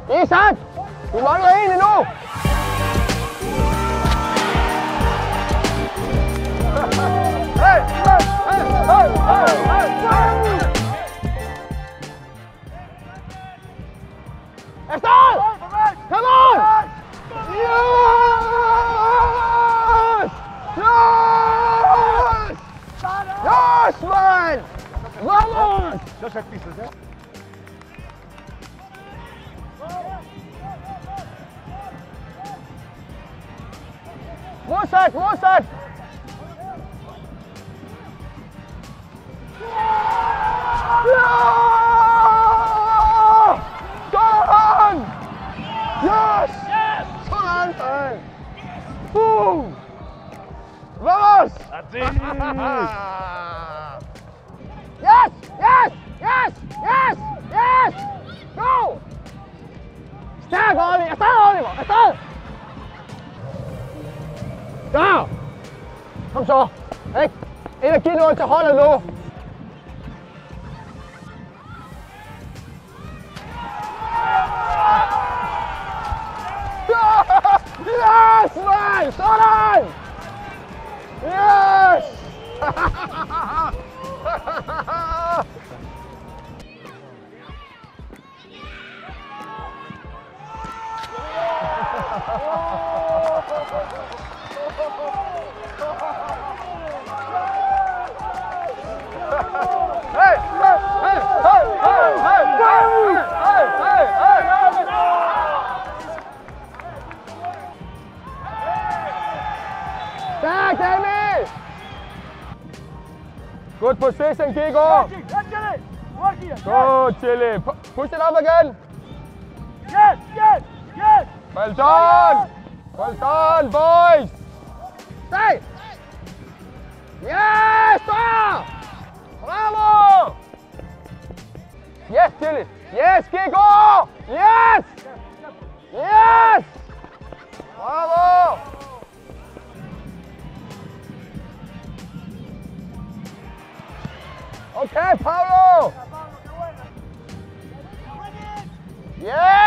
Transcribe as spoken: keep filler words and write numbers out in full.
Isaac, tú mano ahí, Nino. Hey, hey, hey, hey, hey, hey. Esther, come on. Yes! Yes! Yes, man! Vamos! No set pieces, ¿eh? Mossad, Mossad! Yeah! Go on! Yes! Yes! Go on, man! Boom! Vamos! That's it! Yes! Yes! Yes! Yes! Yes! Go! Está, Oliver! Está, Oliver! Está! Go! Kom så! Ikke? Ind og giv noget til holdet nu! Yes, man! Sådan! Yes! Hey! Hey! Hey! Hey! Hey! Hey! Hey! Hey! Hey! Stærk, David! Good position, Kiko! Good, Chili! Push it up again! Yes! Yes! Yes! Well done! Well done, boys! Stay! Yes! Stop! Bravo! Yes, Chili! Yes, Kiko! Yes! Yes! Bravo! Okay, Paulo! Yeah!